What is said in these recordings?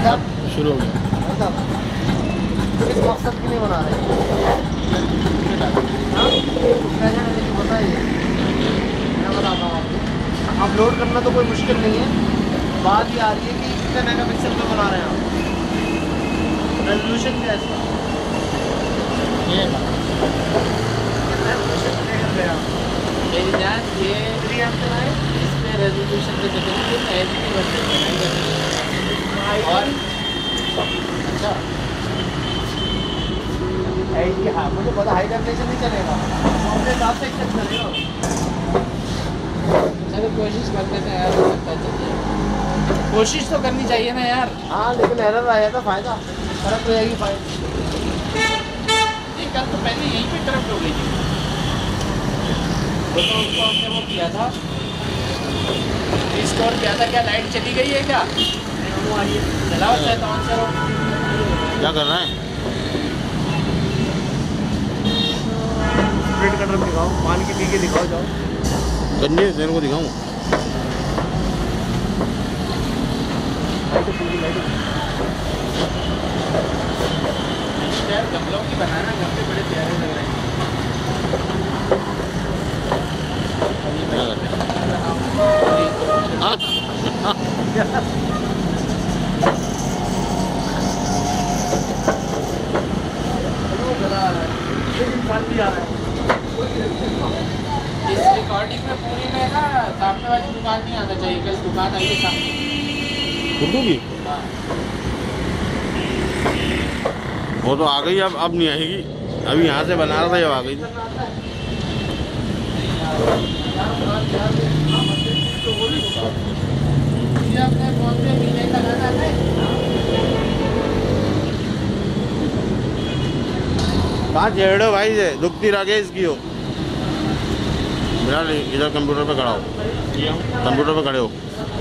शुरू हो गया। किस मकसद के लिए बना रहे हैं? बताइए, मैं बताता हूँ आपको। अपलोड करना तो कोई मुश्किल नहीं है, बात ये आ रही है कि कितने मेगापिक्सल पे बना रहे हैं आप, रेजोल्यूशन क्या है इसका? ये इसमें रेजोल्यूशन पे और अच्छा हाँ, मुझे पता हाई डेफिनेशन नहीं चलेगा, अपने हिसाब से एक्सेप्ट करेगा। चलो कोशिश करते थे यार, कोशिश तो करनी चाहिए ना यार। हाँ लेकिन एरर आया था, फायदा फर्क तो जाएगी फायदा। कल तो पहले यहीं पे करप्ट हो गई थी, वो तो उसको हमने वो किया था, रिस्टोर किया था। क्या लाइट चली गई है क्या? चलाओ चाहे तो ऑन करो। क्या कर रहा है? प्रिंट कटर दिखाओ, मान के पी के दिखाओ, जाओ गन्ने तेरे को दिखाऊँ। यार गमलों की बनाना, गमले बड़े प्यारे लग रहे हैं। इस रिकॉर्डिंग में पूरी में ना सामने वाली दुकान नहीं आना चाहिए, कल दुकान आएगी सामने उर्दू की। वो तो आ गई, अब नहीं आएगी। अभी यहाँ से बना रहा था, जब आ गई थी। कहाँ छेड़ो भाई से, दुखती रखे इसकी हो। मेरा इधर कंप्यूटर पे खड़ा हो, कंप्यूटर पे खड़े हो।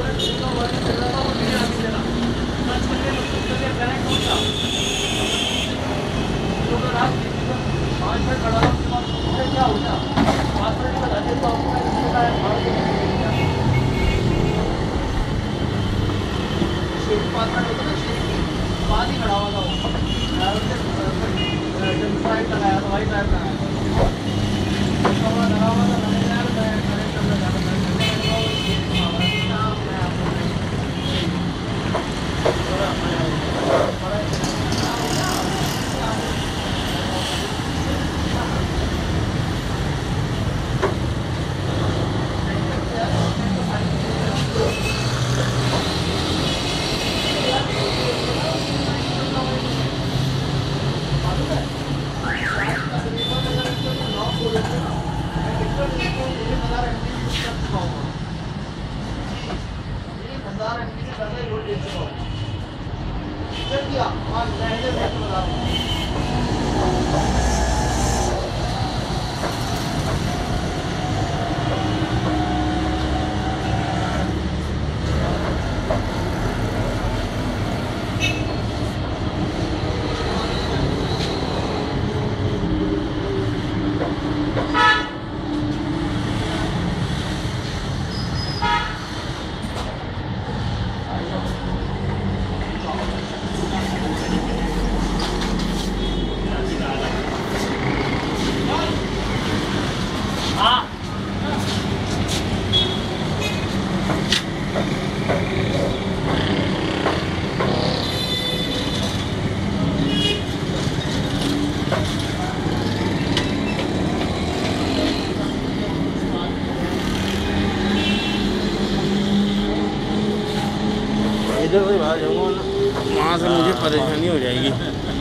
इधर से बाहर जाऊँगा ना, वहाँ से मुझे परेशानी हो जाएगी।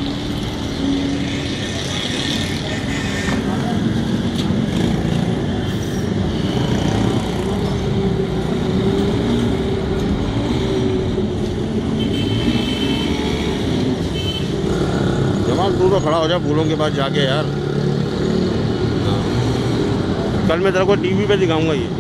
जमाल तू तो खड़ा हो जा फूलों के पास जाके यार। कल मैं तेरे को टीवी पे दिखाऊंगा ये।